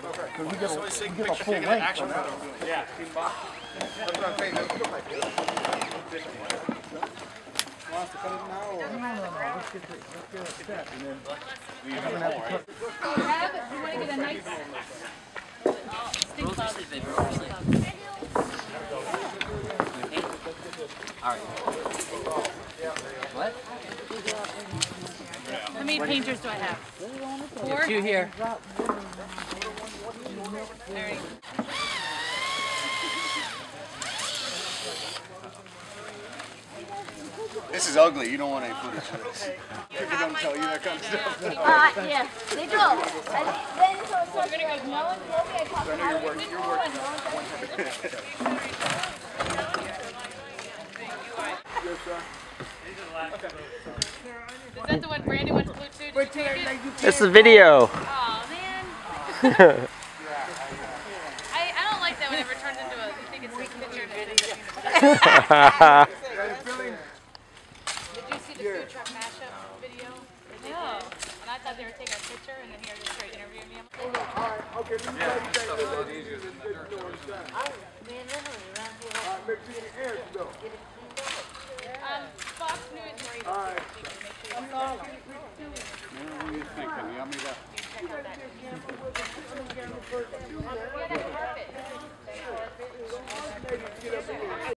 Because we get a full length on that. Yeah. That's what I'm saying. Look like this. Want us to cut it now? Or? No. Let's get a step and then we have to cut. You want to get a nice stink bug. All right. What? How many painters do I have? 4? 2 here. All right. This is ugly. You don't want any footage of this. People don't tell you that kind of stuff. Yeah, they do. And then so it's like no one told me I talked about it. You're working. Is that the one Brandy went to Blue too? Did you take it? This is video. Oh man. I don't like that when it turns into a. You think it's a picture. Did you see the food truck mashup video? No. And I thought they were taking a picture and then here just straight interviewing me. Fox News or ABC. What are you thinking? You want me to... Yeah, that's perfect.